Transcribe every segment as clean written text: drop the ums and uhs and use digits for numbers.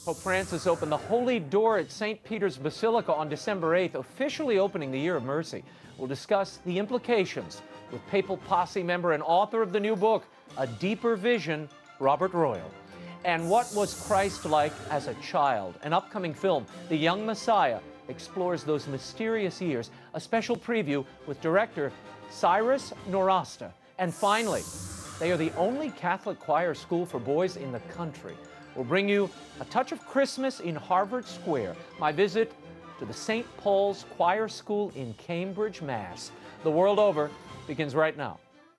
Pope Francis opened the Holy Door at St. Peter's Basilica on December 8th, officially opening the Year of Mercy. We'll discuss the implications with Papal Posse member and author of the new book, A Deeper Vision, Robert Arroyo. And what was Christ like as a child? An upcoming film, The Young Messiah, explores those mysterious years. A special preview with director CYRUS NOWRASTEH. And finally, they are the only Catholic choir school for boys in the country. We'll bring you a touch of Christmas in Harvard Square, my visit to the St. Paul's Choir School in Cambridge, Mass. The world over begins right now.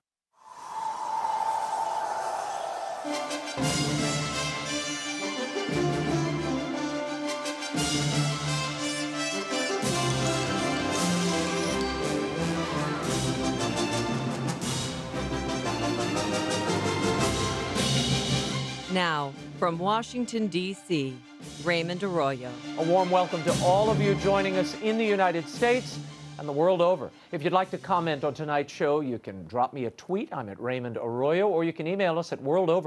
Now, from Washington, D.C., Raymond Arroyo. A warm welcome to all of you joining us in the United States and the world over. If you'd like to comment on tonight's show, you can drop me a tweet. I'm at Raymond Arroyo, or you can email us at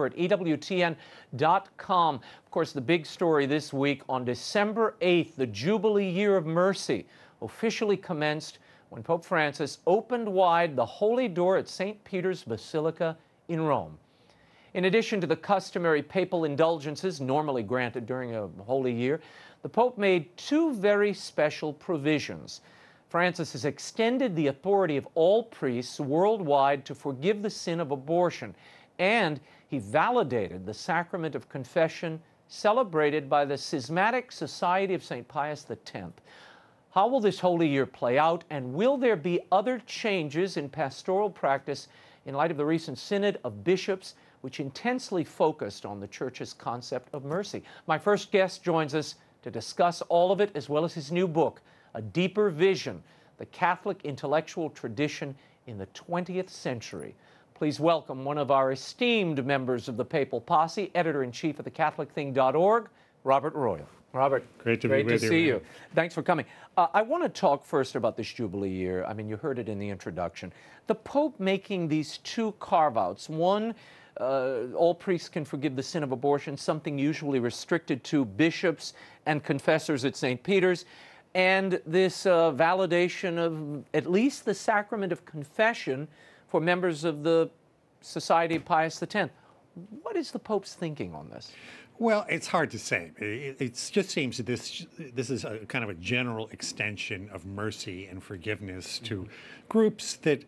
worldover@ewtn.com. Of course, the big story this week, on December 8th, the Jubilee Year of Mercy officially commenced when Pope Francis opened wide the Holy Door at St. Peter's Basilica in Rome. In addition to the customary papal indulgences normally granted during a Holy Year, the Pope made two very special provisions. Francis has extended the authority of all priests worldwide to forgive the sin of abortion, and he validated the sacrament of confession celebrated by the Schismatic Society of St. Pius X. How will this Holy Year play out, and will there be other changes in pastoral practice in light of the recent Synod of Bishops, which intensely focused on the Church's concept of mercy? My first guest joins us to discuss all of it, as well as his new book, A Deeper Vision, the Catholic Intellectual Tradition in the 20th Century. Please welcome one of our esteemed members of the Papal Posse, editor-in-chief of thecatholicthing.org, Robert Arroyo. Robert, great to see you. Thanks for coming. I want to talk first about this Jubilee year. I mean, you heard it in the introduction. The Pope making these two carve-outs. One, all priests can forgive the sin of abortion, something usually restricted to bishops and confessors at St. Peter's, and this validation of at least the sacrament of confession for members of the Society of Pius X. What is the Pope's thinking on this? Well, it's hard to say. It just seems that this is a kind of a general extension of mercy and forgiveness to groups that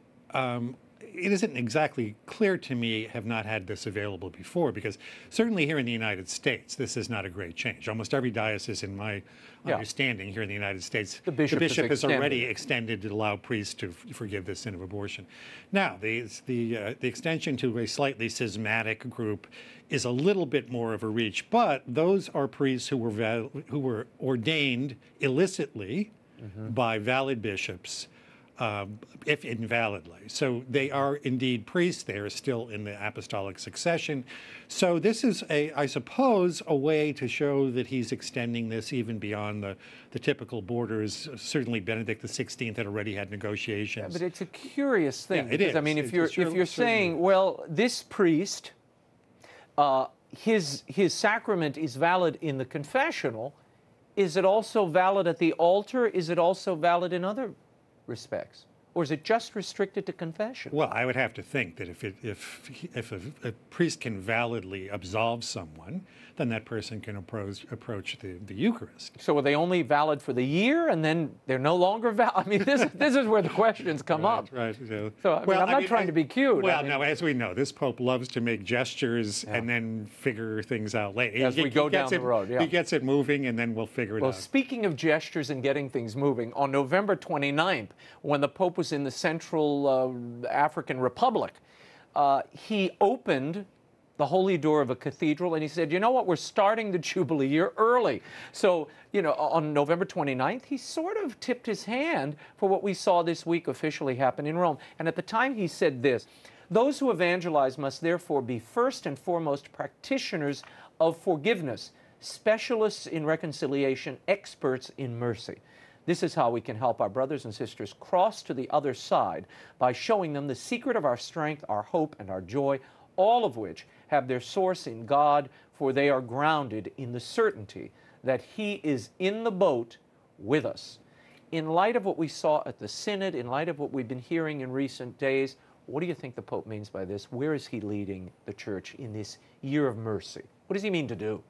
it isn't exactly clear to me have not had this available before, because certainly here in the United States, this is not a great change. Almost every diocese, in my understanding here in the United States, the bishop has already extended to allow priests to forgive the sin of abortion. Now, the extension to a slightly schismatic group is a little bit more of a reach, but those are priests who were ordained illicitly by valid bishops, if invalidly. So they are indeed priests. They are still in the apostolic succession. So this is, I suppose, a way to show that he's extending this even beyond the typical borders. Certainly Benedict XVI had already had negotiations. Yeah, but it's a curious thing. Yeah, it is. I mean, if you're saying, well, this priest, his sacrament is valid in the confessional, is it also valid at the altar? Is it also valid in other respects? Or is it just restricted to confession? Well, I would have to think that if a priest can validly absolve someone, then that person can approach the Eucharist. So are they only valid for the year, and then they're no longer valid? I mean, this is where the questions come up. Right. So I'm not trying to be cute. Well, no, as we know, this Pope loves to make gestures and then figure things out later. As we go down the road, He gets it moving, and then we'll figure it out. Well, speaking of gestures and getting things moving, on November 29th, when the Pope was in the Central African Republic, he opened the Holy Door of a cathedral, and he said, you know what, we're starting the Jubilee year early. So, you know, on November 29th, he sort of tipped his hand for what we saw this week officially happen in Rome. And at the time he said this: those who evangelize must therefore be first and foremost practitioners of forgiveness, specialists in reconciliation, experts in mercy. This is how we can help our brothers and sisters cross to the other side, by showing them the secret of our strength, our hope, and our joy, all of which have their source in God, for they are grounded in the certainty that He is in the boat with us. In light of what we saw at the Synod, in light of what we've been hearing in recent days, what do you think the Pope means by this? Where is he leading the Church in this year of mercy? What does he mean to do?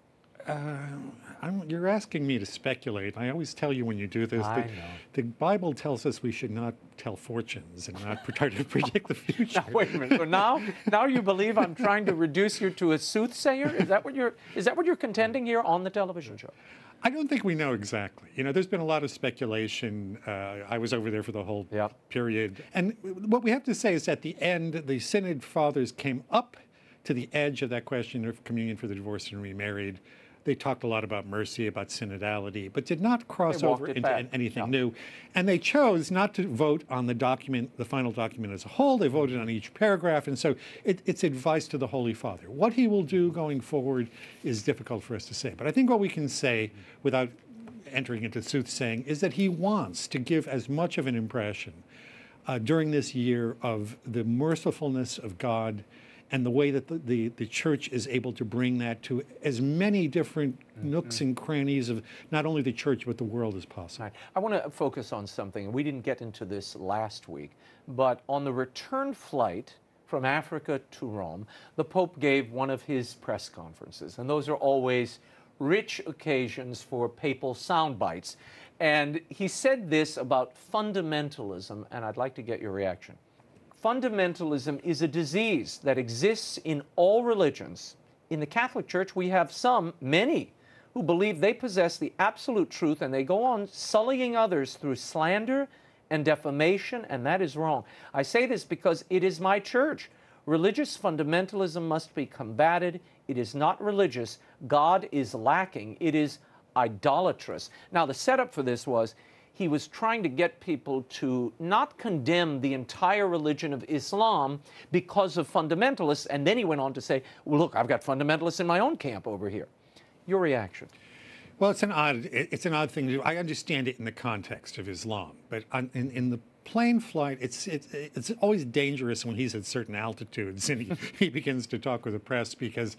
You're asking me to speculate. I always tell you when you do this that the Bible tells us we should not tell fortunes and not try to predict the future. Now, wait a minute. So now you believe I'm trying to reduce you to a soothsayer? Is that what you're contending here on the television show? I don't think we know exactly. You know, there's been a lot of speculation. I was over there for the whole period. And what we have to say is at the end, the Synod Fathers came up to the edge of that question of communion for the divorced and remarried. They talked a lot about mercy, about synodality, but did not cross over into anything new. And they chose not to vote on the document, the final document as a whole. They voted on each paragraph. And so it's advice to the Holy Father. What he will do going forward is difficult for us to say. But I think what we can say without entering into soothsaying is that he wants to give as much of an impression during this year of the mercifulness of God and the way that the Church is able to bring that to as many different nooks and crannies of not only the Church but the world as possible. Right. I want to focus on something, and we didn't get into this last week, but on the return flight from Africa to Rome, the Pope gave one of his press conferences, and those are always rich occasions for papal sound bites. And he said this about fundamentalism, and I'd like to get your reaction. Fundamentalism is a disease that exists in all religions. In the Catholic Church, we have many, who believe they possess the absolute truth, and they go on sullying others through slander and defamation, and that is wrong. I say this because it is my church. Religious fundamentalism must be combated. It is not religious. God is lacking. It is idolatrous. Now, the setup for this was he was trying to get people to not condemn the entire religion of Islam because of fundamentalists, and then he went on to say, well, look, I've got fundamentalists in my own camp over here. Your reaction? Well, it's an odd thing to do. I understand it in the context of Islam, but in the plane flight, it's always dangerous when he's at certain altitudes and he begins to talk with the press, because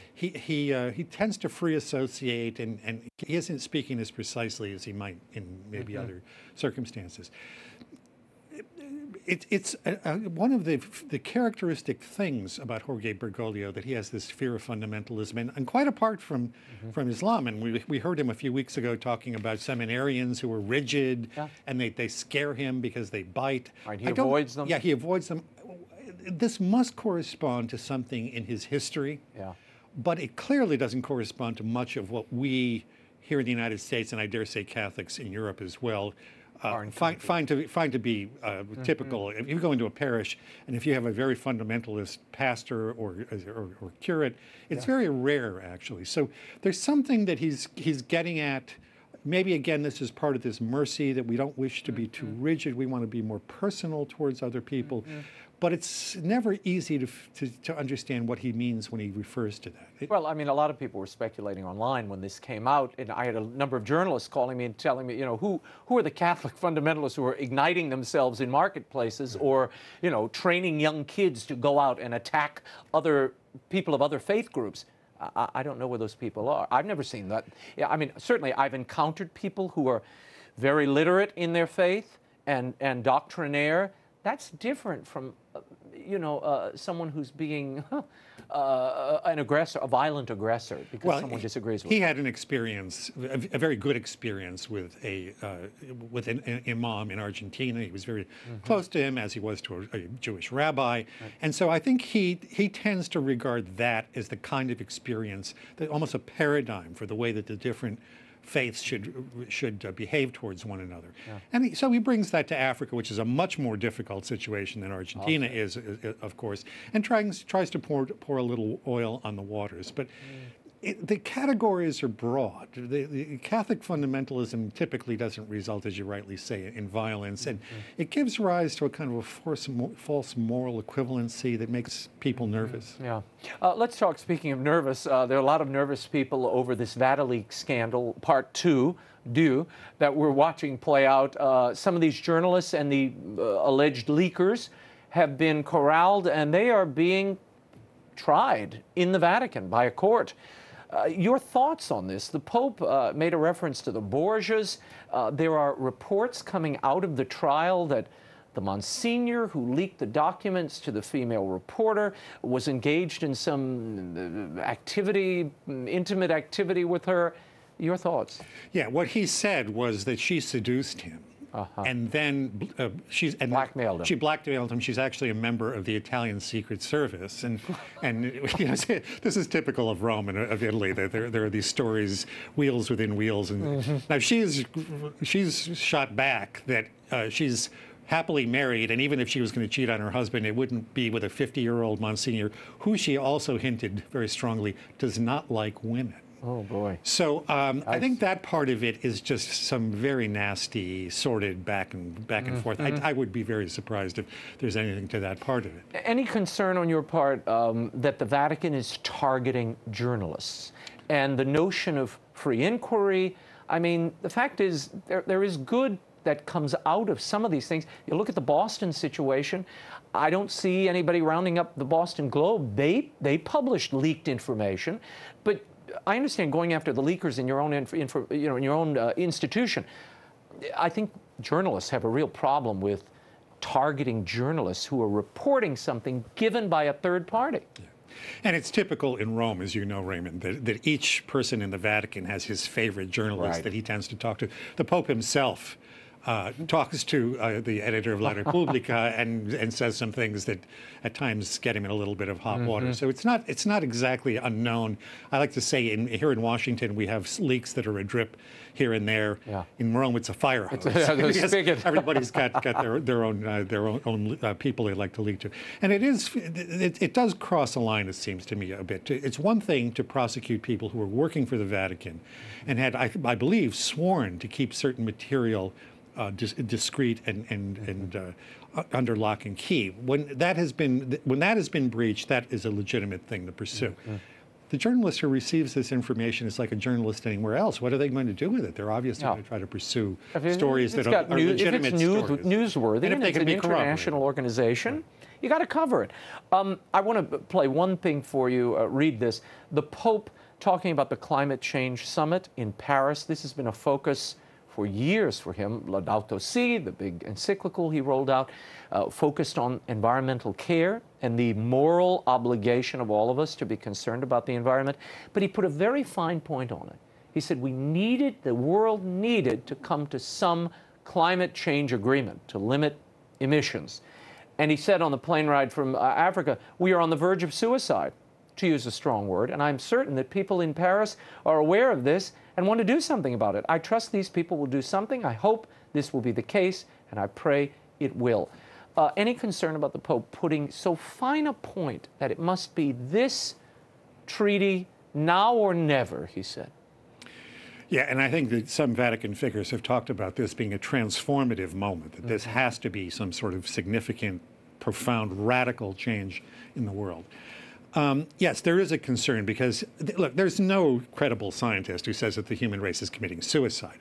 he tends to free associate, and he isn't speaking as precisely as he might in maybe other circumstances. It's one of the characteristic things about Jorge Bergoglio, that he has this fear of fundamentalism, and quite apart from Islam. And we heard him a few weeks ago talking about seminarians who are rigid, and they scare him because they bite. Right, he avoids them? Yeah, he avoids them. This must correspond to something in his history. Yeah. But it clearly doesn't correspond to much of what we here in the United States, and I dare say Catholics in Europe as well, find to be typical. If you go into a parish, and if you have a very fundamentalist pastor or curate, it's very rare, actually. So there's something that he's getting at. Maybe, again, this is part of this mercy, that we don't wish to be too rigid. We want to be more personal towards other people. But it's never easy to understand what he means when he refers to that. Well, I mean, a lot of people were speculating online when this came out, and I had a number of journalists calling me and telling me, you know, who are the Catholic fundamentalists who are igniting themselves in marketplaces, or, you know, training young kids to go out and attack other people of other faith groups. I don't know where those people are. I've never seen that. Yeah, I mean, certainly I've encountered people who are very literate in their faith and doctrinaire. That's different from, you know, someone who's being an aggressor, a violent aggressor, because someone disagrees with him. He had an experience, a very good experience with an imam in Argentina. He was very close to him, as he was to a Jewish rabbi. And so I think he tends to regard that as the kind of experience, that almost a paradigm for the way that the different faiths should behave towards one another. And so he brings that to Africa, which is a much more difficult situation than Argentina is, of course, and tries to pour a little oil on the waters. But the categories are broad. The Catholic fundamentalism typically doesn't result, as you rightly say, in violence, and it gives rise to a kind of a false moral equivalency that makes people nervous. Yeah. Let's talk, speaking of nervous, there are a lot of nervous people over this Vatileaks scandal, part two, that we're watching play out. Some of these journalists and the alleged leakers have been corralled, and they are being tried in the Vatican by a court. Your thoughts on this? The Pope made a reference to the Borgias. There are reports coming out of the trial that the Monsignor who leaked the documents to the female reporter was engaged in some activity, intimate activity with her. Your thoughts? Yeah, what he said was that she seduced him. And then blackmailed him. She blackmailed him. She's actually a member of the Italian Secret Service, and you know, this is typical of Rome and of Italy. There are these stories, wheels within wheels, and now she's shot back that she's happily married, and even if she was going to cheat on her husband, it wouldn't be with a 50-year-old Monsignor, who she also hinted very strongly does not like women. Oh, boy. So I think that part of it is just some very nasty, sordid back and forth. I would be very surprised if there's anything to that part of it. Any concern on your part that the Vatican is targeting journalists and the notion of free inquiry? I mean, the fact is there is good that comes out of some of these things. You look at the Boston situation. I don't see anybody rounding up the Boston Globe. They published leaked information, but I understand going after the leakers in your own, in your own institution. I think journalists have a real problem with targeting journalists who are reporting something given by a third party. Yeah. And it's typical in Rome, as you know, Raymond, that each person in the Vatican has his favorite journalist that he tends to talk to. The Pope himself talks to the editor of La Repubblica and says some things that at times get him in a little bit of hot water. So it's not exactly unknown. I like to say here in Washington we have leaks that are a drip here and there. Yeah. In Rome it's a fire hose. Everybody's got their own people they like to leak to. And it does cross a line, it seems to me, a bit. It's one thing to prosecute people who are working for the Vatican and had, I believe, sworn to keep certain material discreet and under lock and key. When that has been breached, that is a legitimate thing to pursue. The journalist who receives this information is like a journalist anywhere else. What are they going to do with it? They're obviously going to try to pursue stories that are legitimate stories. If it's newsworthy and it's an international organization, you got to cover it. I want to play one thing for you. Read this. The Pope talking about the climate change summit in Paris. This has been a focus for years for him. Laudato Si, the big encyclical he rolled out, focused on environmental care and the moral obligation of all of us to be concerned about the environment. But he put a very fine point on it. He said the world needed to come to some climate change agreement to limit emissions. And he said on the plane ride from Africa, we are on the verge of suicide, to use a strong word, and I'm certain that people in Paris are aware of this and want to do something about it. I trust these people will do something. I hope this will be the case, and I pray it will. Any concern about the Pope putting so fine a point that it must be this treaty now or never, he said? Yeah, and I think that some Vatican figures have talked about this being a transformative moment, that this has to be some sort of significant, profound, radical change in the world. Yes, there is a concern because, look, there's no credible scientist who says that the human race is committing suicide.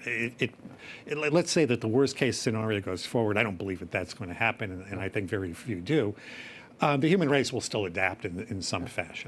Let's say that the worst case scenario goes forward. I don't believe that that's going to happen, and I think very few do. The human race will still adapt in some fashion.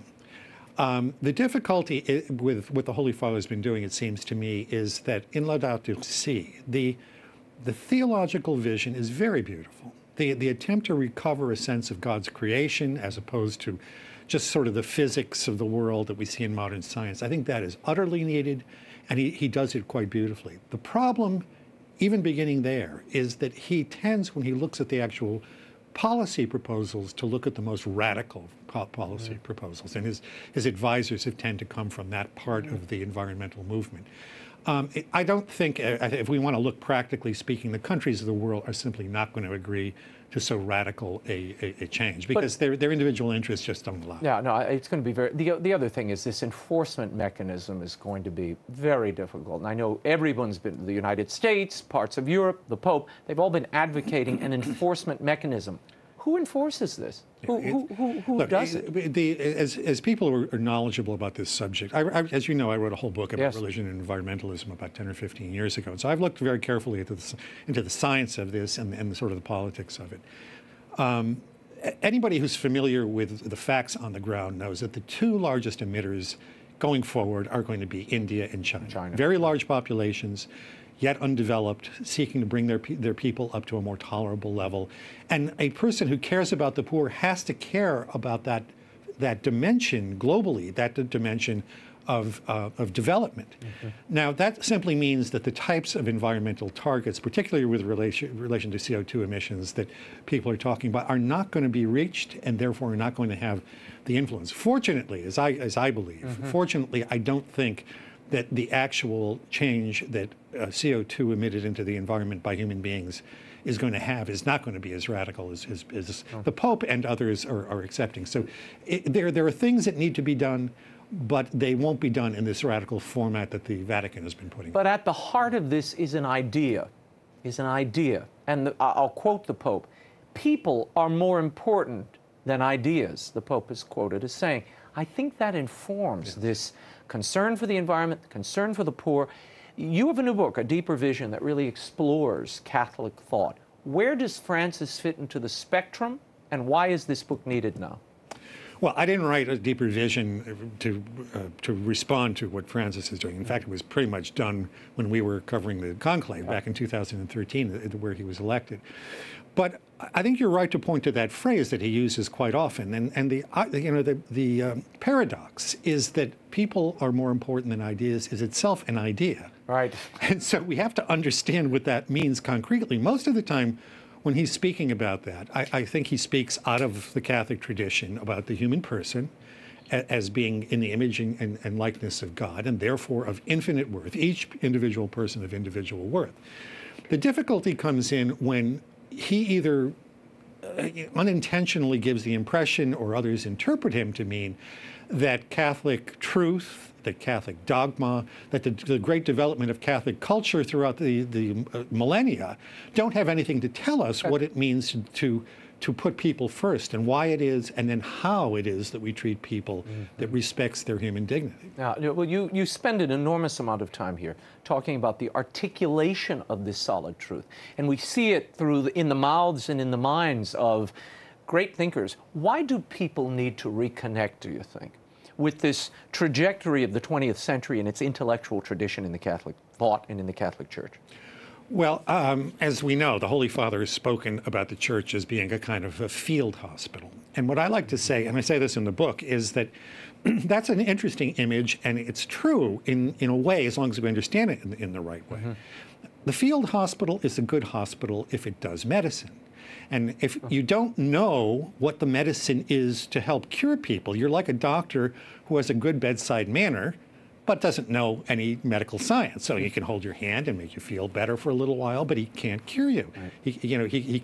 The difficulty with what the Holy Father has been doing, it seems to me, is that in Laudato Si, the theological vision is very beautiful. The attempt to recover a sense of God's creation as opposed to just sort of the physics of the world that we see in modern science. I think that is utterly needed, and he does it quite beautifully. The problem, even beginning there, is that he tends, when he looks at the actual policy proposals, to look at the most radical policy proposals, and his advisors have tend to come from that part of the environmental movement. I don't think, if we want to look practically speaking, the countries of the world are simply not going to agree to so radical a change because their individual interests just don't allow. Yeah, no, it's going to be very. The other thing is this enforcement mechanism is going to be very difficult. And I know everyone's been, the United States, parts of Europe, the Pope, they've all been advocating an enforcement mechanism. Who enforces this? Who does it? As people who are knowledgeable about this subject, as you know, I wrote a whole book about religion and environmentalism about 10 or 15 years ago. So I've looked very carefully into the science of this and sort of the politics of it. anybody who's familiar with the facts on the ground knows that the two largest emitters going forward are going to be India and China. Very large populations, yet undeveloped, seeking to bring their people up to a more tolerable level. And a person who cares about the poor has to care about that dimension globally, that dimension of development. Now, that simply means that the types of environmental targets, particularly with relation to CO2 emissions that people are talking about, are not going to be reached and therefore are not going to have the influence. Fortunately, as I believe, fortunately, I don't think that the actual change that CO2 emitted into the environment by human beings is going to have is not going to be as radical as the Pope and others are accepting. So there are things that need to be done, but they won't be done in this radical format that the Vatican has been putting. But at the heart of this is an idea, And I'll quote the Pope: people are more important than ideas, the Pope is quoted as saying. I think that informs this concern for the environment, concern for the poor. You have a new book, A Deeper Vision, that really explores Catholic thought. Where does Francis fit into the spectrum, and why is this book needed now? Well, I didn't write A Deeper Vision to respond to what Francis is doing. In fact, it was pretty much done when we were covering the conclave back in 2013, where he was elected. But I think you're right to point to that phrase that he uses quite often. And the paradox is that people are more important than ideas is itself an idea. Right. And so we have to understand what that means concretely. Most of the time, when he's speaking about that, I think he speaks out of the Catholic tradition about the human person as being in the image and likeness of God, and therefore of infinite worth, each individual person of individual worth. The difficulty comes in when he either unintentionally gives the impression, or others interpret him to mean, that Catholic truth, that Catholic dogma, that the great development of Catholic culture throughout the millennia don't have anything to tell us what it means to put people first, and why it is, and then how it is that we treat people that respects their human dignity. Now, well, you spend an enormous amount of time here talking about the articulation of this solid truth, and we see it in the mouths and in the minds of great thinkers. Why do people need to reconnect, do you think, with this trajectory of the 20th century and its intellectual tradition in the Catholic thought and in the Catholic Church? Well, as we know, the Holy Father has spoken about the Church as being a kind of a field hospital. And what I like to say, and I say this in the book, is that that's an interesting image, and it's true in a way, as long as we understand it in the right way. The field hospital is a good hospital if it does medicine. And if you don't know what the medicine is to help cure people, you're like a doctor who has a good bedside manner, but doesn't know any medical science. So he can hold your hand and make you feel better for a little while, but he can't cure you. He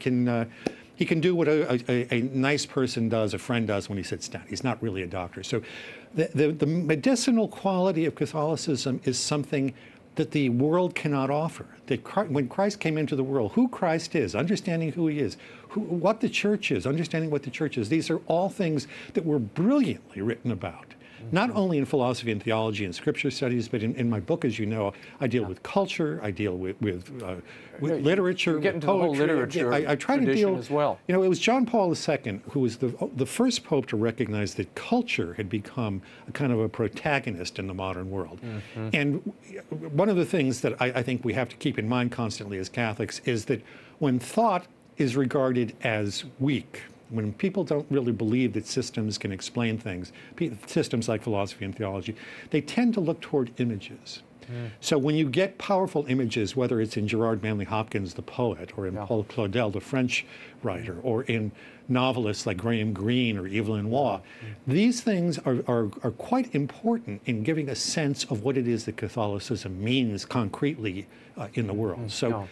can do what a nice person does, a friend does when he sits down. He's not really a doctor. So the medicinal quality of Catholicism is something that the world cannot offer. That when Christ came into the world, who Christ is, understanding who he is, what the Church is, understanding what the Church is, these are all things that were brilliantly written about. Not only in philosophy and theology and scripture studies, but in my book, as you know, I deal with culture, I deal with literature, get into poetry. The whole literature I try to deal as well. You know, it was John Paul II who was the first pope to recognize that culture had become a kind of a protagonist in the modern world. And one of the things that I think we have to keep in mind constantly as Catholics is that when thought is regarded as weak, when people don't really believe that systems can explain things, systems like philosophy and theology, they tend to look toward images. So when you get powerful images, whether it's in Gerard Manley Hopkins, the poet, or in Paul Claudel, the French writer, or in novelists like Graham Greene or Evelyn Waugh, these things are quite important in giving a sense of what it is that Catholicism means concretely in the world. So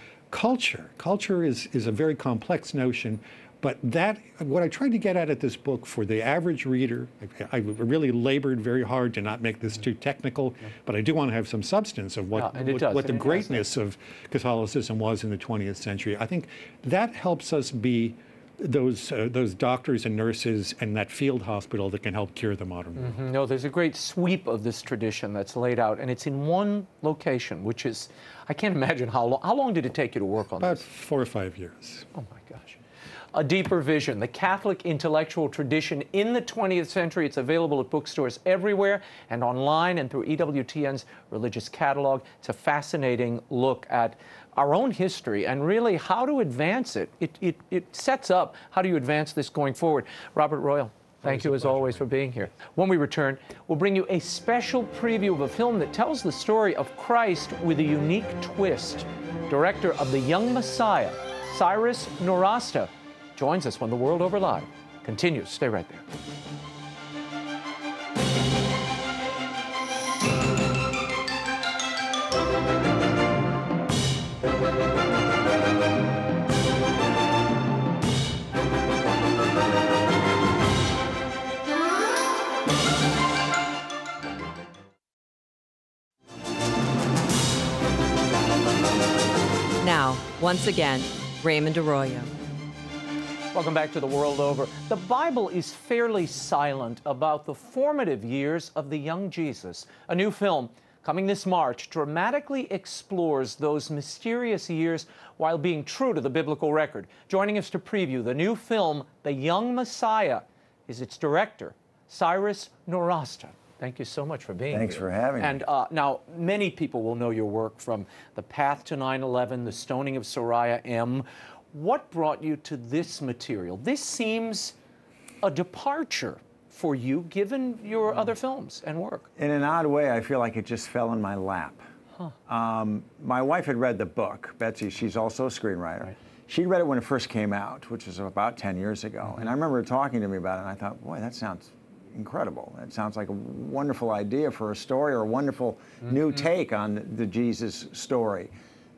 culture is a very complex notion. But what I tried to get at this book for the average reader, I really labored very hard to not make this too technical, but I do want to have some substance of what the greatness of Catholicism was in the 20th century. I think that helps us be those doctors and nurses and that field hospital that can help cure the modern world. No, there's a great sweep of this tradition that's laid out, and it's in one location, which is, I can't imagine how long did it take you to work on this? About 4 or 5 years. Oh my gosh. A Deeper Vision, the Catholic intellectual tradition in the 20th century. It's available at bookstores everywhere and online and through EWTN's religious catalog. It's a fascinating look at our own history and really how to advance it. It sets up how do you advance this going forward. Robert Royal, thank you as always for being here. When we return, we'll bring you a special preview of a film that tells the story of Christ with a unique twist. Director of The Young Messiah, CYRUS NOWRASTEH, joins us when The World Over Live continues. Stay right there. Now, once again, Raymond Arroyo. Welcome back to The World Over. The Bible is fairly silent about the formative years of the young Jesus. A new film coming this March dramatically explores those mysterious years while being true to the biblical record. Joining us to preview the new film, The Young Messiah, is its director, CYRUS NOWRASTEH. Thank you so much for being here. Thanks for having me. And now, many people will know your work from The Path to 9/11, The Stoning of Soraya M. What brought you to this material? This seems a departure for you, given your other films and work. In an odd way, I feel like it just fell in my lap. My wife had read the book, Betsy, she's also a screenwriter. Right. She'd read it when it first came out, which was about 10 years ago. And I remember her talking to me about it, and I thought, boy, that sounds incredible. It sounds like a wonderful idea for a story or a wonderful new take on the Jesus story.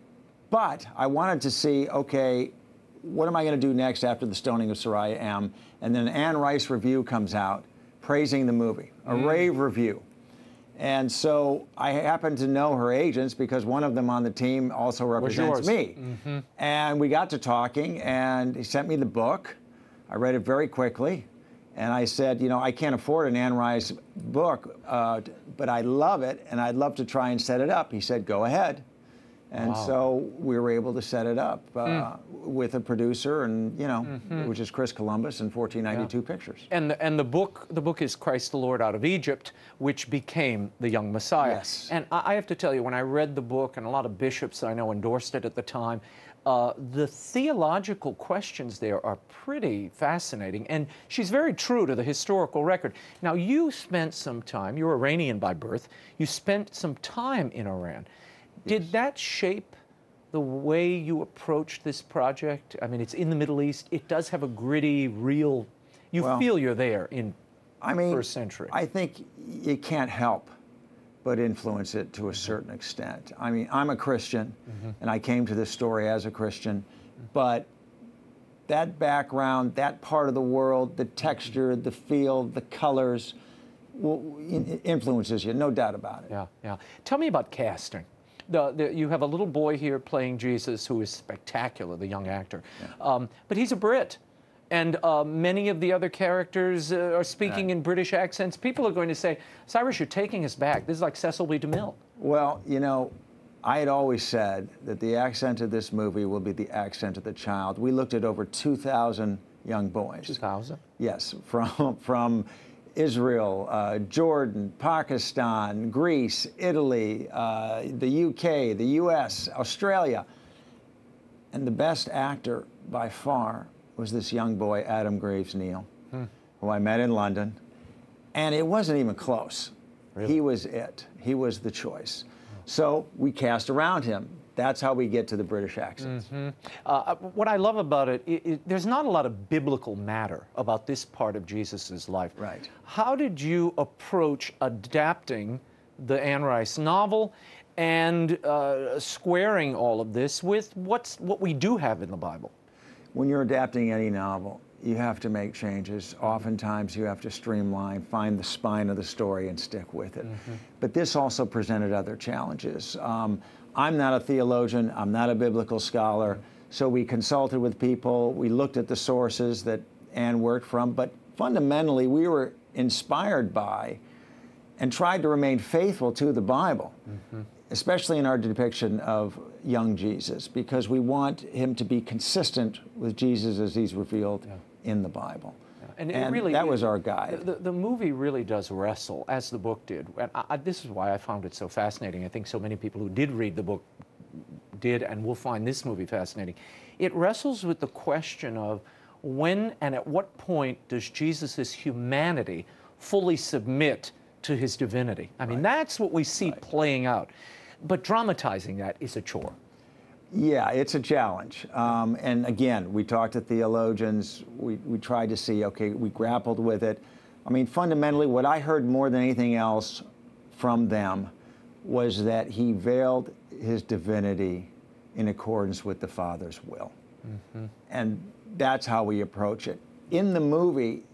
But I wanted to see, okay, what am I going to do next after The Stoning of Soraya M? And then an Anne Rice review comes out praising the movie, a rave review. And so I happen to know her agents because one of them on the team also represents me. And we got to talking, and he sent me the book. I read it very quickly. And I said, you know, I can't afford an Anne Rice book, but I love it, and I'd love to try and set it up. He said, go ahead. And so we were able to set it up with a producer, and you know, which is Chris Columbus and 1492 Pictures. And the book is Christ the Lord Out of Egypt, which became The Young Messiah. Yes. And I have to tell you, when I read the book, and a lot of bishops I know endorsed it at the time, the theological questions there are pretty fascinating, and she's very true to the historical record. Now, you spent some time, you're Iranian by birth, you spent some time in Iran. Did that shape the way you approached this project? I mean, it's in the Middle East. It does have a gritty, real, you feel you're there in first century. I think you can't help but influence it to a certain extent. I mean, I'm a Christian, and I came to this story as a Christian, but that background, that part of the world, the texture, the feel, the colors, influences you, no doubt about it. Yeah, yeah. Tell me about casting. You have a little boy here playing Jesus who is spectacular, the young actor. Yeah. But he's a Brit. And many of the other characters are speaking in British accents. People are going to say, CYRUS, you're taking us back. This is like Cecil B. DeMille. Well, you know, I had always said that the accent of this movie will be the accent of the child. We looked at over 2,000 young boys. 2,000? Yes, from Israel, Jordan, Pakistan, Greece, Italy, the UK, the US, Australia. And the best actor by far was this young boy, Adam Graves Neal, who I met in London. And it wasn't even close. Really? He was it. He was the choice. So we cast around him. That's how we get to the British accents. What I love about it, there's not a lot of biblical matter about this part of Jesus's life. Right. How did you approach adapting the Anne Rice novel and squaring all of this with what we do have in the Bible? When you're adapting any novel, you have to make changes. Oftentimes you have to streamline, find the spine of the story and stick with it. But this also presented other challenges. I'm not a theologian, I'm not a biblical scholar, so we consulted with people, we looked at the sources that Anne worked from, but fundamentally we were inspired by and tried to remain faithful to the Bible. especially in our depiction of young Jesus, because we want him to be consistent with Jesus as he's revealed in the Bible. And really, that was our guide. The movie really does wrestle, as the book did. And this is why I found it so fascinating. I think so many people who did read the book did and will find this movie fascinating. It wrestles with the question of when and at what point does Jesus' humanity fully submit to his divinity. I mean, that's what we see playing out. But dramatizing that is a chore. Yeah, it's a challenge. And again, we talked to theologians. We tried to see, okay, we grappled with it. I mean, fundamentally, what I heard more than anything else from them was that he veiled his divinity in accordance with the Father's will. And that's how we approach it. In the movie,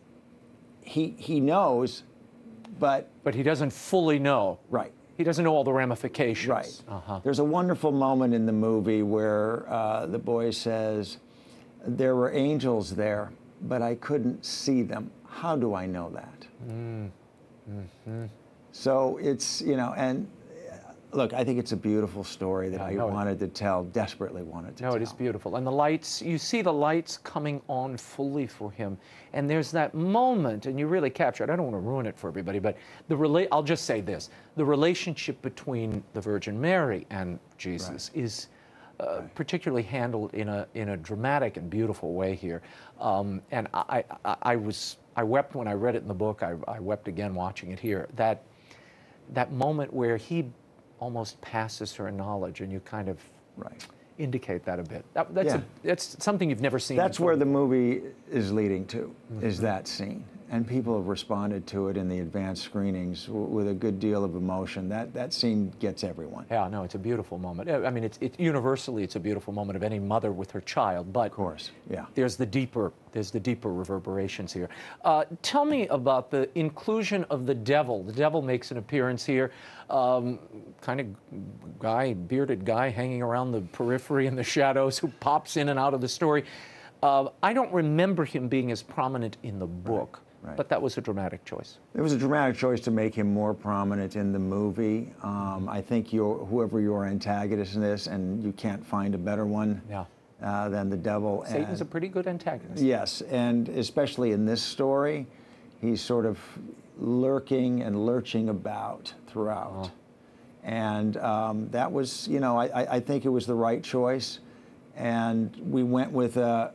he knows, but he doesn't fully know. Right. He doesn't know all the ramifications. Right. There's a wonderful moment in the movie where the boy says, there were angels there, but I couldn't see them. How do I know that? So it's, you know, and look, I think it's a beautiful story that I wanted to tell, desperately wanted to tell. No, it is beautiful. And the lights, you see the lights coming on fully for him. And there's that moment, and you really capture it. I don't want to ruin it for everybody, but I'll just say this. The relationship between the Virgin Mary and Jesus is particularly handled in a dramatic and beautiful way here. And I wept when I read it in the book. I wept again watching it here. That moment where he almost passes her knowledge, and you kind of indicate that a bit. That's something you've never seen That's before. where the movie is leading to, is that scene. And people have responded to it in the advanced screenings with a good deal of emotion. That scene gets everyone. Yeah, no, it's a beautiful moment. I mean, universally, it's a beautiful moment of any mother with her child. But of course, yeah. There's the deeper reverberations here. Tell me about the inclusion of the devil. The devil makes an appearance here. Kind of bearded guy hanging around the periphery in the shadows who pops in and out of the story. I don't remember him being as prominent in the book. But that was a dramatic choice. It was a dramatic choice to make him more prominent in the movie. I think whoever your antagonist in this, and you can't find a better one than the devil. Satan's a pretty good antagonist. Yes, and especially in this story, he's sort of lurking and lurching about throughout. And that was, you know, I think it was the right choice. And we went with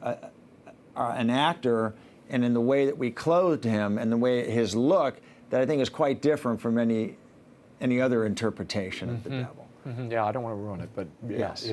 an actor, and in the way that we clothed him and the way his look, that I think is quite different from any other interpretation of the devil. Yeah, I don't want to ruin it, but yes,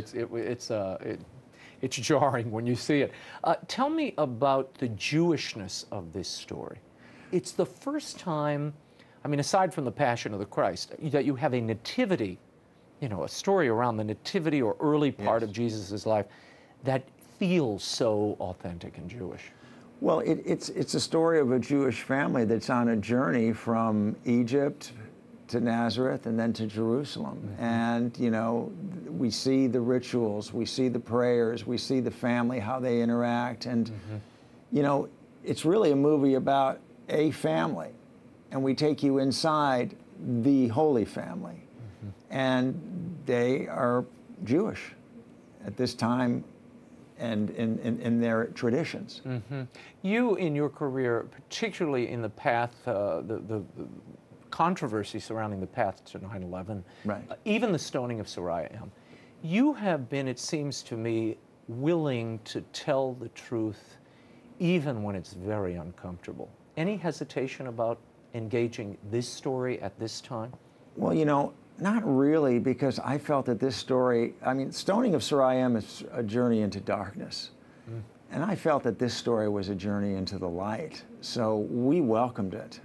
it's jarring when you see it. Tell me about the Jewishness of this story. It's the first time, I mean, aside from the Passion of the Christ, that you have a nativity, you know, a story around the nativity or early part of Jesus' life that feels so authentic and Jewish. Well, it's a story of a Jewish family that's on a journey from Egypt to Nazareth and then to Jerusalem. And, you know, we see the rituals, we see the prayers, we see the family, how they interact. And, you know, it's really a movie about a family. And we take you inside the Holy Family. And they are Jewish at this time and in their traditions. You, in your career, particularly in the path, the controversy surrounding the path to 9/11, even the stoning of Soraya M., you have been, it seems to me, willing to tell the truth even when it's very uncomfortable. Any hesitation about engaging this story at this time? Well, you know, not really, because I felt that this story, I mean, stoning of Soraya M. is a journey into darkness. And I felt that this story was a journey into the light. So we welcomed it.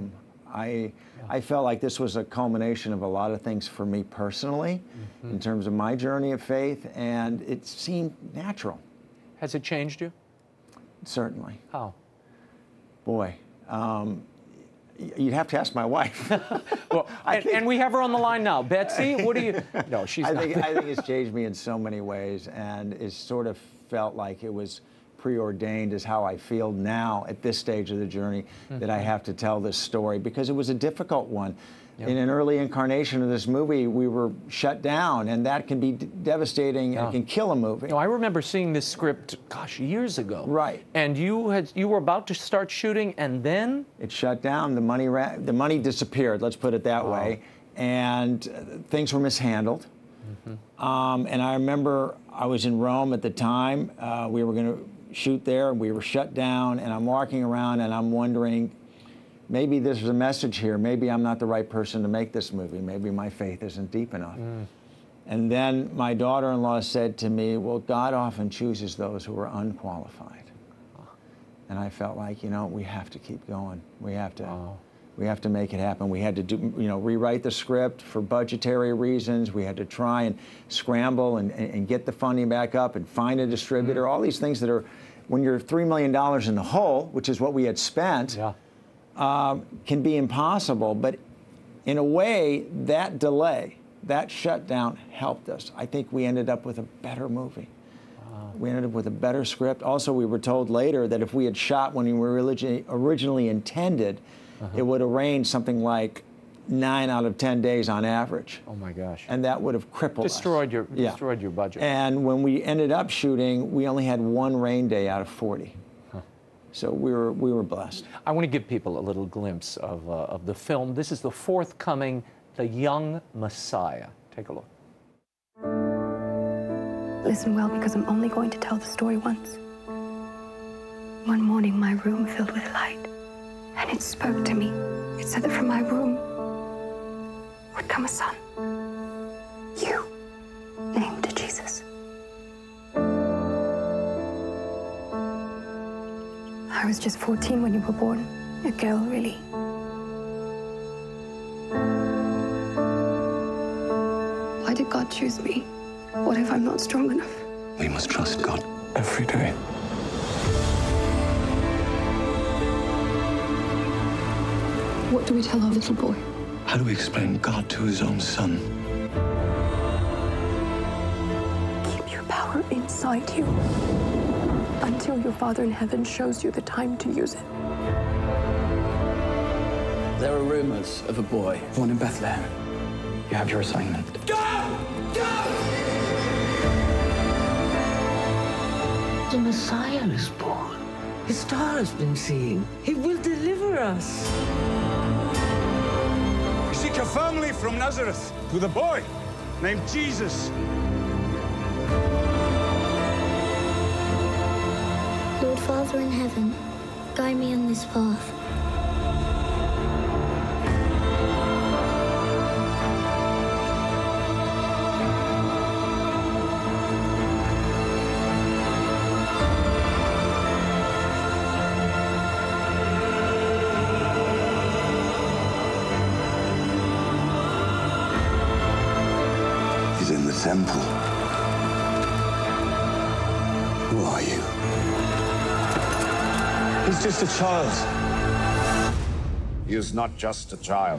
I felt like this was a culmination of a lot of things for me personally, in terms of my journey of faith, and it seemed natural. Has it changed you? Certainly. How? Boy. You'd have to ask my wife. Well, and we have her on the line now. Betsy, what do you... No, she's not. I think it's changed me in so many ways, and it sort of felt like it was preordained as how I feel now at this stage of the journey, that I have to tell this story, because it was a difficult one. In an early incarnation of this movie, we were shut down, and that can be devastating and can kill a movie. I remember seeing this script, gosh, years ago. Right. And you were about to start shooting, and then it shut down. The money disappeared. Let's put it that way, and things were mishandled. And I remember I was in Rome at the time. We were going to shoot there. We were shut down, and I'm walking around, and I'm wondering, maybe there's a message here. Maybe I'm not the right person to make this movie. Maybe my faith isn't deep enough. And then my daughter-in-law said to me, well, God often chooses those who are unqualified. And I felt like, you know, we have to keep going. We have to make it happen. We had to do, rewrite the script for budgetary reasons. We had to try and scramble and get the funding back up and find a distributor. All these things that are, when you're $3 million in the hole, which is what we had spent, can be impossible. But in a way, that delay, that shutdown helped us. I think we ended up with a better movie. We ended up with a better script. Also, we were told later that if we had shot when we were originally intended, it would have rained something like 9 out of 10 days on average. Oh my gosh! And that would have crippled us. Destroyed your budget. And when we ended up shooting, we only had 1 rain day out of 40. So we were blessed. I want to give people a little glimpse of the film. This is the forthcoming The Young Messiah. Take a look. Listen well, because I'm only going to tell the story once. One morning, my room filled with light, and it spoke to me. It said that from my room would come a son. You, named Jesus. I was just 14 when you were born. A girl, really. Why did God choose me? What if I'm not strong enough? We must trust God every day. What do we tell our little boy? How do we explain God to his own son? Keep your power inside you until your Father in heaven shows you the time to use it. There are rumors of a boy born in Bethlehem. You have your assignment. Go! Go! The Messiah is born. His star has been seen. He will deliver us. Seek a family from Nazareth with a boy named Jesus. Lord Father in heaven, guide me on this path. He's in the temple. Who are you? He's just a child. He is not just a child.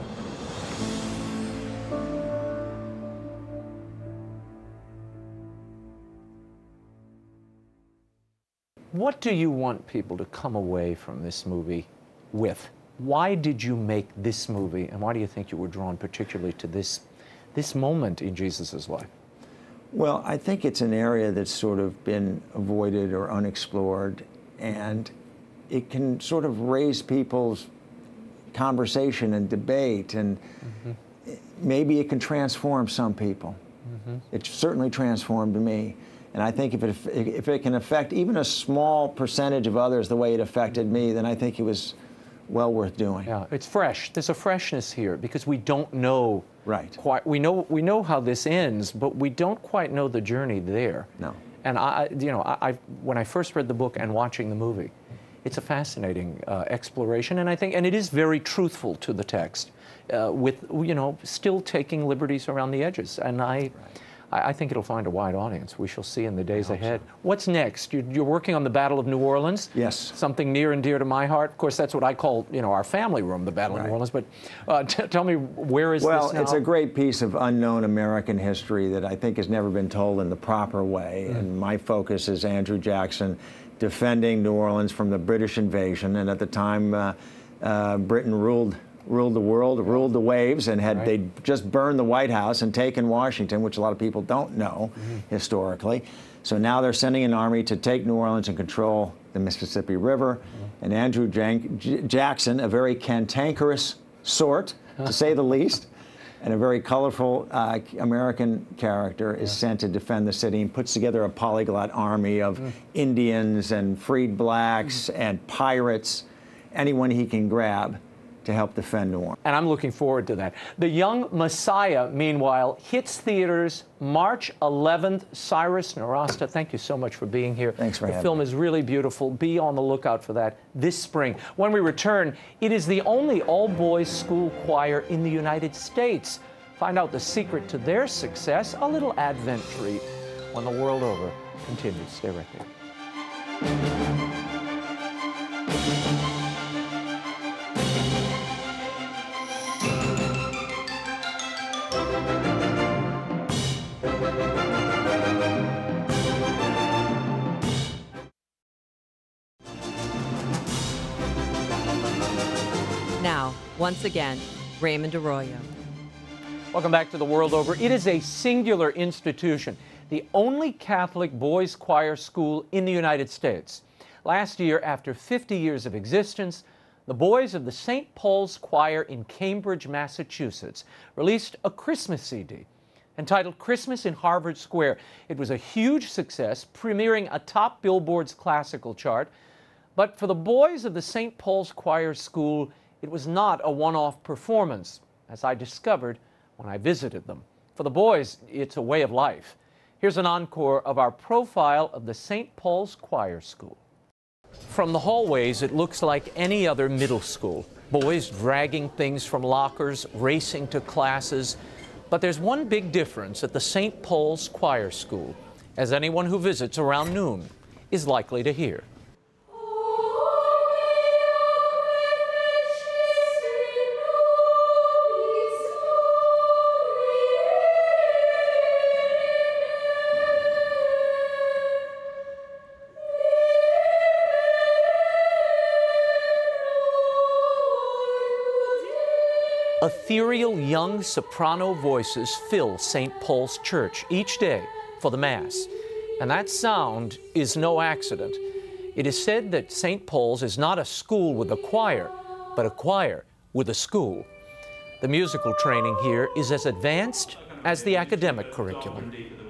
What do you want people to come away from this movie with? Why did you make this movie, and why do you think you were drawn particularly to this moment in Jesus' life? Well, I think it's an area that's sort of been avoided or unexplored, and it can sort of raise people's conversation and debate, and maybe it can transform some people. It certainly transformed me, and I think if it can affect even a small percentage of others the way it affected me, then I think it was well worth doing. Yeah, it's fresh. There's a freshness here because we don't know Right. quite. We know how this ends, but we don't quite know the journey there. No. And when I first read the book and watching the movie, it's a fascinating exploration, and it is very truthful to the text, with still taking liberties around the edges. And I think it'll find a wide audience. We shall see in the days ahead. So. What's next? You're working on the Battle of New Orleans. Yes. Something near and dear to my heart. Of course, that's what I call, our family room, the Battle of New Orleans. But tell me, where is this now? Well, it's a great piece of unknown American history that I think has never been told in the proper way. And my focus is Andrew Jackson defending New Orleans from the British invasion. And at the time, Britain ruled ruled the world, ruled the waves, and had they just burned the White House and taken Washington, which a lot of people don't know historically. So now they're sending an army to take New Orleans and control the Mississippi River. And Andrew Jackson, a very cantankerous sort, to say the least, and a very colorful American character, is sent to defend the city and puts together a polyglot army of Indians and freed blacks and pirates, anyone he can grab to help defend New Orleans. And I'm looking forward to that. The Young Messiah, meanwhile, hits theaters March 11th. CYRUS NOWRASTEH, thank you so much for being here. Thanks for having me. The film is really beautiful. Be on the lookout for that this spring. When we return, it is the only all-boys school choir in the United States. Find out the secret to their success, a little Advent treat, when the world over continues. Stay right there. Now, once again, Raymond Arroyo. Welcome back to The World Over. It is a singular institution, the only Catholic boys' choir school in the United States. Last year, after 50 years of existence, the boys of the St. Paul's Choir in Cambridge, Massachusetts, released a Christmas CD entitled Christmas in Harvard Square. It was a huge success, premiering atop Billboard's classical chart. But for the boys of the St. Paul's Choir School, it was not a one-off performance, as I discovered when I visited them. For the boys, it's a way of life. Here's an encore of our profile of the St. Paul's Choir School. From the hallways, it looks like any other middle school. Boys dragging things from lockers, racing to classes. But there's one big difference at the St. Paul's Choir School, as anyone who visits around noon is likely to hear. Ethereal young soprano voices fill St. Paul's Church each day for the Mass. And that sound is no accident. It is said that St. Paul's is not a school with a choir, but a choir with a school. The musical training here is as advanced as the academic curriculum.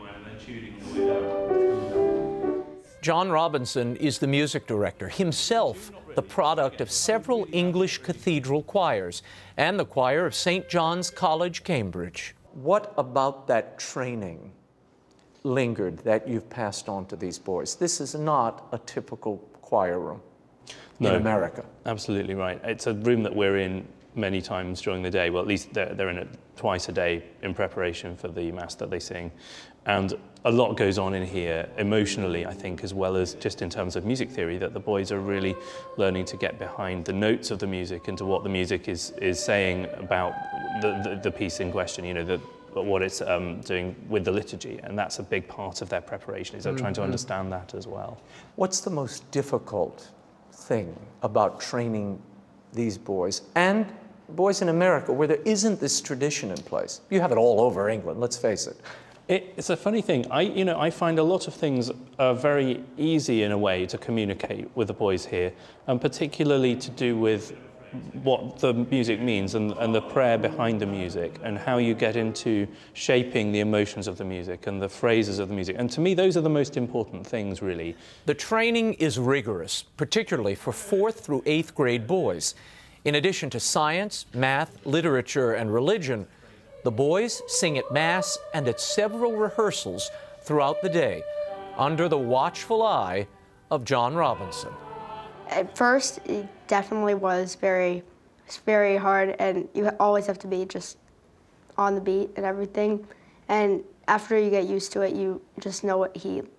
John Robinson is the music director, himself the product of several English cathedral choirs and the choir of St. John's College, Cambridge. What about that training lingered that you've passed on to these boys? This is not a typical choir room in America. Absolutely right. It's a room that we're in many times during the day. Well, at least they're in it twice a day in preparation for the Mass that they sing. And a lot goes on in here emotionally, I think, as well as just in terms of music theory, that the boys are really learning to get behind the notes of the music and to what the music is saying about the piece in question, you know, what it's doing with the liturgy. And that's a big part of their preparation, is they're trying to understand that as well. What's the most difficult thing about training these boys and boys in America where there isn't this tradition in place? You have it all over England, let's face it. It's a funny thing. I find a lot of things are very easy in a way to communicate with the boys here, and particularly to do with what the music means and the prayer behind the music and how you get into shaping the emotions of the music and the phrases of the music. And to me, those are the most important things, really. The training is rigorous, particularly for 4th through 8th grade boys. In addition to science, math, literature, and religion, the boys sing at Mass and at several rehearsals throughout the day, under the watchful eye of John Robinson. At first, it definitely was very hard, and you always have to be just on the beat and everything. And after you get used to it, you just know what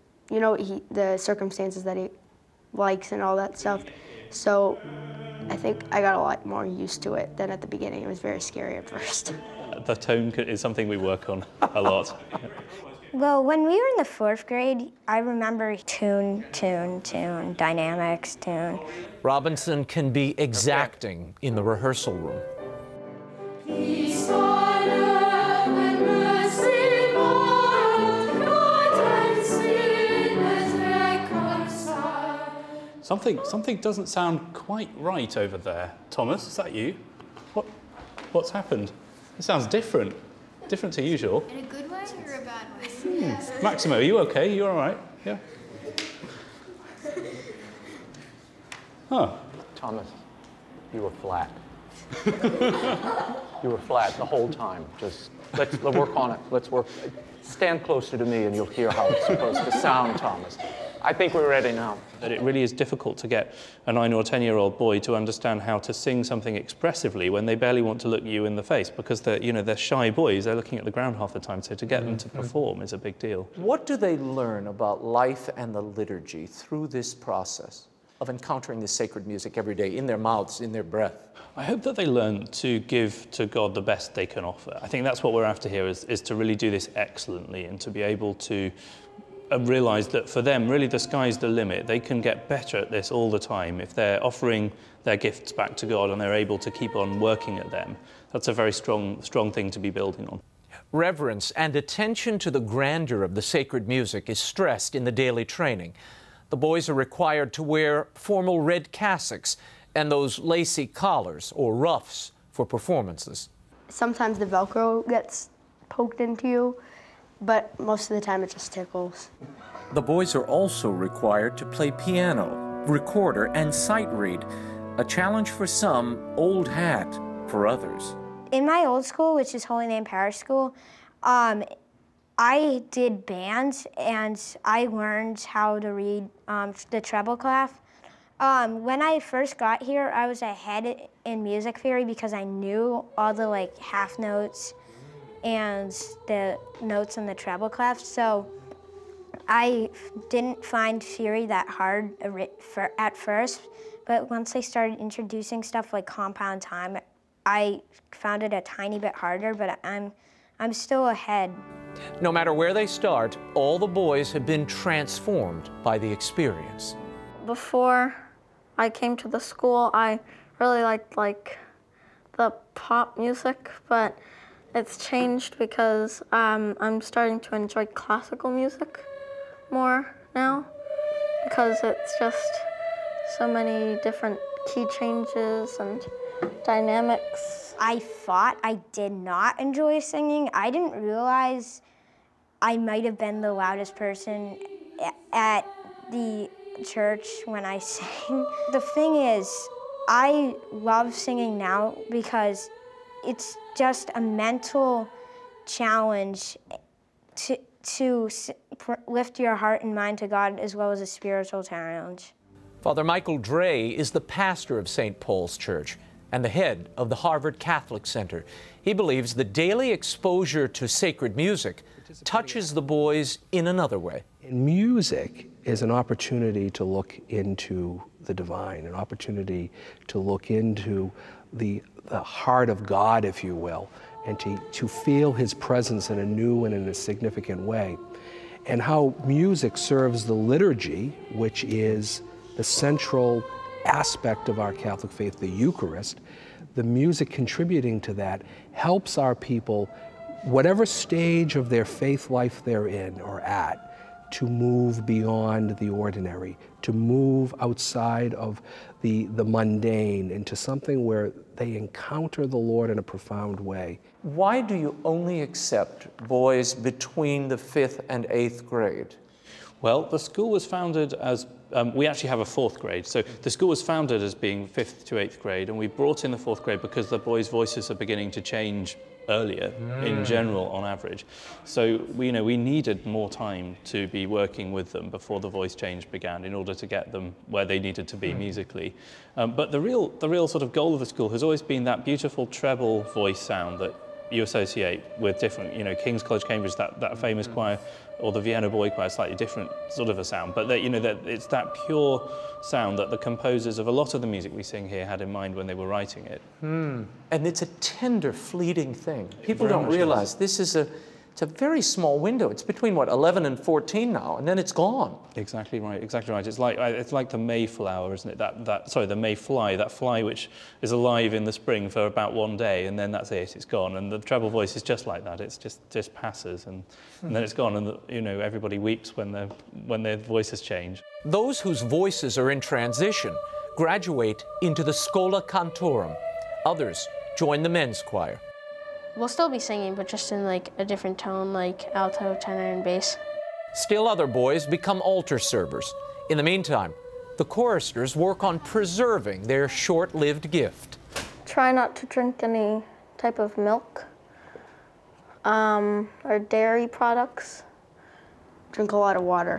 the circumstances that he likes and all that stuff. So I think I got a lot more used to it than at the beginning. It was very scary at first. The tone is something we work on a lot. Well, when we were in the 4th grade, I remember tune, dynamics, tune. Robinson can be exacting in the rehearsal room. Something doesn't sound quite right over there. Thomas, is that you? What's happened? It sounds different. Different to usual. In a good way or a bad way? Maximo, are you okay? You all right? Yeah. Huh. Thomas, you were flat. You were flat the whole time. Just let's work on it. Let's work. Stand closer to me and you'll hear how it's supposed to sound, Thomas. I think we're ready now. That it really is difficult to get a 9 or 10-year-old boy to understand how to sing something expressively when they barely want to look you in the face because they're shy boys. They're looking at the ground half the time. So to get them to perform is a big deal. What do they learn about life and the liturgy through this process of encountering the sacred music every day in their mouths, in their breath? I hope that they learn to give to God the best they can offer. I think that's what we're after here, is to really do this excellently and to be able to realize that for them, really the sky's the limit. They can get better at this all the time. If they're offering their gifts back to God and they're able to keep on working at them, that's a very strong thing to be building on. Reverence and attention to the grandeur of the sacred music is stressed in the daily training. The boys are required to wear formal red cassocks and those lacy collars or ruffs for performances. Sometimes the Velcro gets poked into you, but most of the time it just tickles. The boys are also required to play piano, recorder, and sight read, a challenge for some, old hat for others. In my old school, which is Holy Name Parish School, I did band and I learned how to read the treble clef. When I first got here, I was ahead in music theory because I knew all the half notes and the notes in the treble clef. So I didn't find theory that hard at first, but once they started introducing stuff like compound time, I found it a tiny bit harder, but I'm still ahead. No matter where they start, all the boys have been transformed by the experience. Before I came to the school, I really liked the pop music, but it's changed because I'm starting to enjoy classical music more now because it's just so many different key changes and dynamics. I thought I did not enjoy singing. I didn't realize I might have been the loudest person at the church when I sang. The thing is, I love singing now because it's just a mental challenge to lift your heart and mind to God as well as a spiritual challenge. Father Michael Dre is the pastor of St. Paul's Church and the head of the Harvard Catholic Center. He believes the daily exposure to sacred music touches the boys in another way. Music is an opportunity to look into the divine, an opportunity to look into the heart of God, if you will, and to feel His presence in a new and in a significant way. And how music serves the liturgy, which is the central aspect of our Catholic faith, the Eucharist. The music contributing to that helps our people, whatever stage of their faith life they're in or at, to move beyond the ordinary, to move outside of the mundane into something where they encounter the Lord in a profound way. Why do you only accept boys between the 5th and 8th grade? Well, the school was founded as, we actually have a 4th grade. So the school was founded as being 5th to 8th grade, and we brought in the 4th grade because the boys' voices are beginning to change earlier in general on average. So we needed more time to be working with them before the voice change began in order to get them where they needed to be musically. But the real sort of goal of the school has always been that beautiful treble voice sound that you associate with different, King's College, Cambridge, that famous choir, or the Vienna Boy Choir, slightly different sort of a sound, but that, that it's that pure sound that the composers of a lot of the music we sing here had in mind when they were writing it. And it's a tender, fleeting thing. People don't realize this is It's a very small window. It's between, what, 11 and 14 now, and then it's gone. Exactly right, exactly right. It's like the Mayflower, isn't it? Sorry, the Mayfly, that fly which is alive in the spring for about one day, and then that's it, it's gone. And the treble voice is just like that. It's just passes, and then it's gone, and you know, everybody weeps when their voices change. Those whose voices are in transition graduate into the Schola Cantorum. Others join the men's choir. We'll still be singing, but just in like a different tone, like alto, tenor, and bass. Still other boys become altar servers. In the meantime, the choristers work on preserving their short-lived gift. Try not to drink any type of milk or dairy products. Drink a lot of water.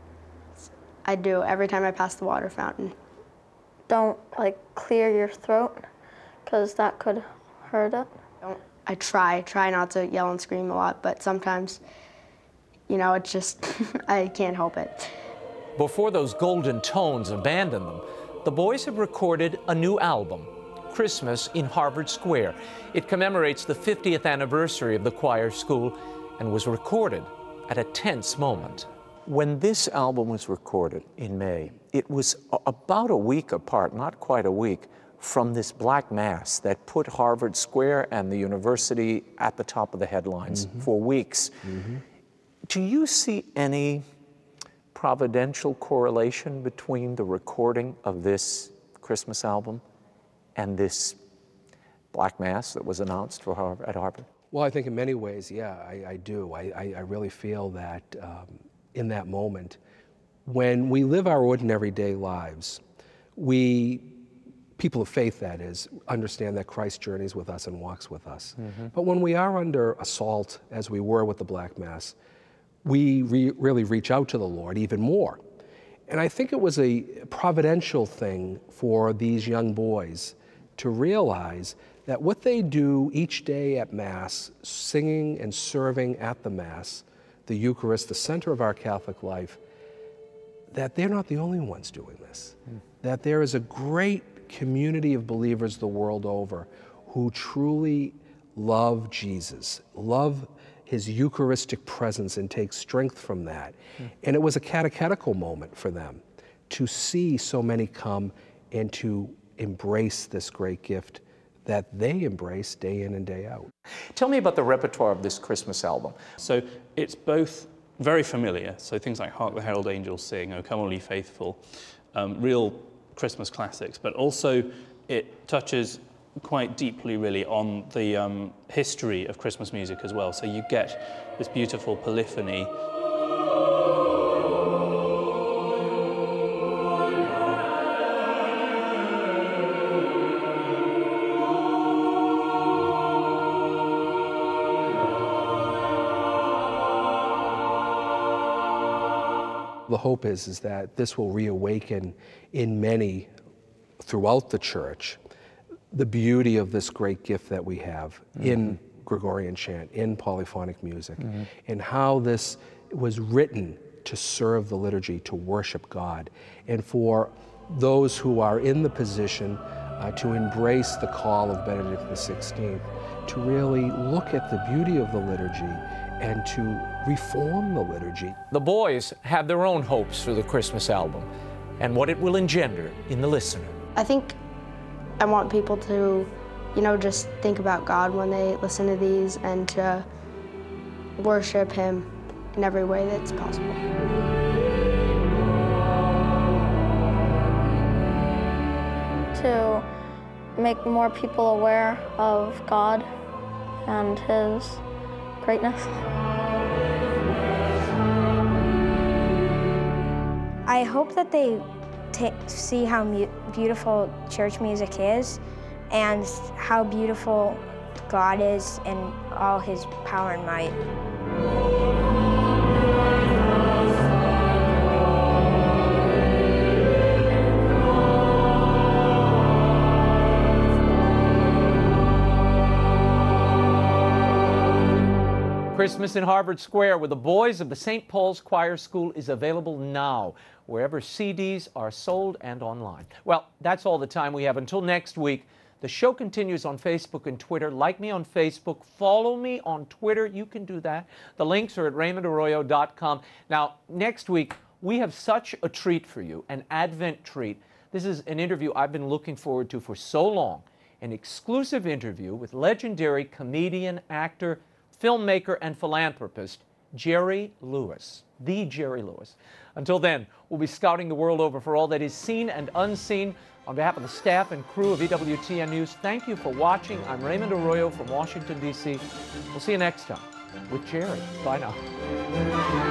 I do every time I pass the water fountain. Don't like clear your throat, because that could hurt it. I try not to yell and scream a lot, but sometimes, you know, it's just, I can't help it. Before those golden tones abandon them, the boys have recorded a new album, Christmas in Harvard Square. It commemorates the 50th anniversary of the choir school and was recorded at a tense moment. When this album was recorded in May, it was about a week apart, not quite a week, from this Black Mass that put Harvard Square and the university at the top of the headlines for weeks. Do you see any providential correlation between the recording of this Christmas album and this Black Mass that was announced for at Harvard? Well, I think in many ways, yeah, I do. I really feel that in that moment, when we live our ordinary day lives, people of faith, that is, understand that Christ journeys with us and walks with us. But when we are under assault, as we were with the Black Mass, we really reach out to the Lord even more. And I think it was a providential thing for these young boys to realize that what they do each day at Mass, singing and serving at the Mass, the Eucharist, the center of our Catholic life, that they're not the only ones doing this. That there is a great community of believers the world over who truly love Jesus, love his Eucharistic presence, and take strength from that. And it was a catechetical moment for them to see so many come and to embrace this great gift that they embrace day in and day out. Tell me about the repertoire of this Christmas album. So it's both very familiar, so things like Hark the Herald Angels Sing, O Come All Ye Faithful, real Christmas classics, but also it touches quite deeply really on the history of Christmas music as well. So you get this beautiful polyphony. The hope is that this will reawaken in many throughout the church the beauty of this great gift that we have in Gregorian chant, in polyphonic music, and how this was written to serve the liturgy, to worship God, and for those who are in the position to embrace the call of Benedict XVI, to really look at the beauty of the liturgy and to reform the liturgy. The boys have their own hopes for the Christmas album and what it will engender in the listener. I think I want people to, you know, just think about God when they listen to these and to worship him in every way that's possible. To make more people aware of God and his greatness. I hope that they see how beautiful church music is and how beautiful God is in all his power and might. Christmas in Harvard Square with the boys of the St. Paul's Choir School is available now, wherever CDs are sold and online. Well, that's all the time we have. Until next week, The show continues on Facebook and Twitter. Like me on Facebook. Follow me on Twitter. You can do that. The links are at RaymondArroyo.com. Now, next week, we have such a treat for you, an Advent treat. This is an interview I've been looking forward to for so long. An exclusive interview with legendary comedian, actor, filmmaker, and philanthropist, Jerry Lewis. The Jerry Lewis. Until then, we'll be scouting the world over for all that is seen and unseen. On behalf of the staff and crew of EWTN News, thank you for watching. I'm Raymond Arroyo from Washington, D.C. We'll see you next time with Jerry. Bye now.